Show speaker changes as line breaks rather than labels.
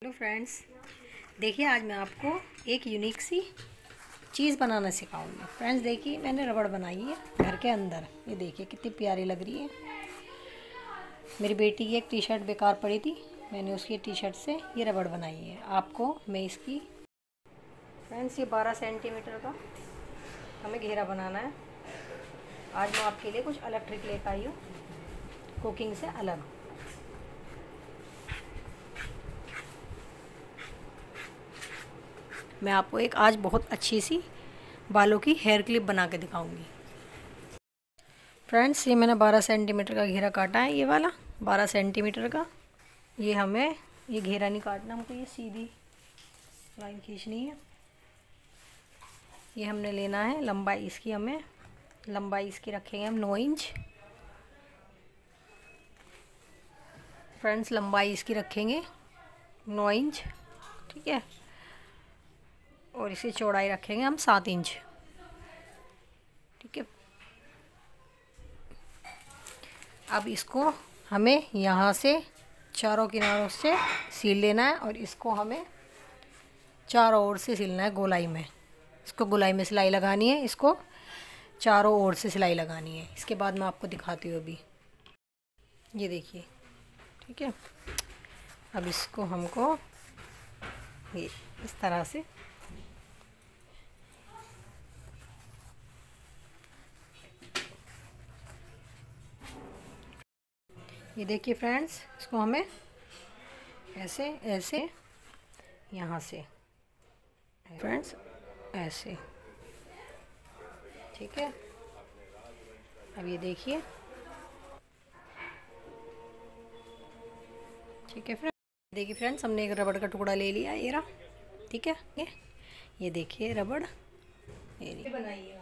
Hello friends, देखिए आज मैं आपको एक यूनिक सी चीज़ बनाना सिखाऊंगी। फ्रेंड्स देखिए, मैंने रबड़ बनाई है घर के अंदर। ये देखिए कितनी प्यारी लग रही है। मेरी बेटी की एक टी शर्ट बेकार पड़ी थी, मैंने उसकी टी शर्ट से ये रबड़ बनाई है। आपको मैं इसकी फ्रेंड्स ये 12 सेंटीमीटर का हमें घेरा बनाना है। आज मैं आपके लिए कुछ अलग ट्रिक लेकर आई हूँ, कुकिंग से अलग। मैं आपको एक आज बहुत अच्छी सी बालों की हेयर क्लिप बना के दिखाऊंगी। फ्रेंड्स ये मैंने 12 सेंटीमीटर का घेरा काटा है, ये वाला 12 सेंटीमीटर का। ये हमें ये घेरा नहीं काटना, हमको ये सीधी लाइन खींचनी है। ये हमने लेना है लंबाई इसकी, हमें लंबाई इसकी रखेंगे हम 9 इंच। फ्रेंड्स लंबाई इसकी रखेंगे 9 इंच, ठीक है। और इसकी चौड़ाई रखेंगे हम 7 इंच, ठीक है। अब इसको हमें यहाँ से चारों किनारों से सील लेना है और इसको हमें चारों ओर से सिलना है गोलाई में। इसको गोलाई में सिलाई लगानी है, इसको चारों ओर से सिलाई लगानी है। इसके बाद मैं आपको दिखाती हूँ अभी। ये देखिए, ठीक है। अब इसको हमको ये इस तरह से ये देखिए फ्रेंड्स, इसको हमें ऐसे ऐसे यहाँ से फ्रेंड्स ऐसे, ठीक है। अब ये देखिए, ठीक है फ्रेंड्स। देखिए फ्रेंड्स, हमने एक रबड़ का टुकड़ा ले लिया, ये रहा, ठीक है। ये देखिए रबड़, ये बनाइए।